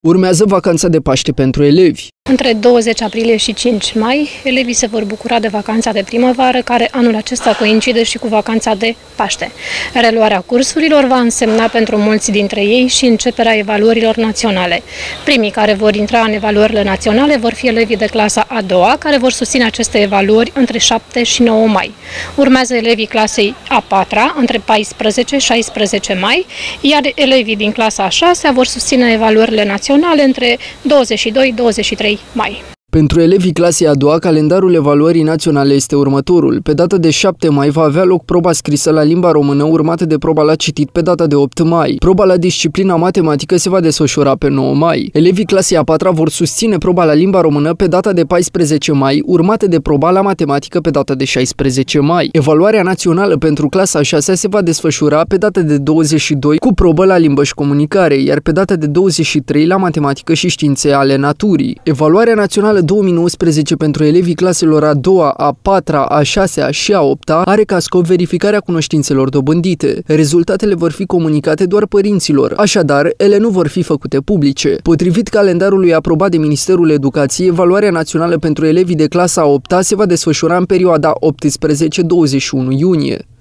Urmează vacanța de Paște pentru elevi. Între 20 aprilie și 5 mai, elevii se vor bucura de vacanța de primăvară, care anul acesta coincide și cu vacanța de Paște. Reluarea cursurilor va însemna pentru mulți dintre ei și începerea evaluărilor naționale. Primii care vor intra în evaluările naționale vor fi elevii de clasa a doua, care vor susține aceste evaluări între 7 și 9 mai. Urmează elevii clasei a patra, între 14 și 16 mai, iar elevii din clasa a șasea vor susține evaluările naționale între 22-23 mai. Pentru elevii clasei a doua, calendarul evaluării naționale este următorul. Pe data de 7 mai va avea loc proba scrisă la limba română, urmată de proba la citit pe data de 8 mai. Proba la disciplina matematică se va desfășura pe 9 mai. Elevii clasei a patra vor susține proba la limba română pe data de 14 mai, urmată de proba la matematică pe data de 16 mai. Evaluarea națională pentru clasa a șasea se va desfășura pe data de 22 cu probă la limbă și comunicare, iar pe data de 23 la matematică și științe ale naturii. Evaluarea națională 2019 pentru elevii claselor a doua, a patra, a șasea și a opta are ca scop verificarea cunoștințelor dobândite. Rezultatele vor fi comunicate doar părinților, așadar, ele nu vor fi făcute publice. Potrivit calendarului aprobat de Ministerul Educației, evaluarea națională pentru elevii de clasa a opta se va desfășura în perioada 18-21 iunie.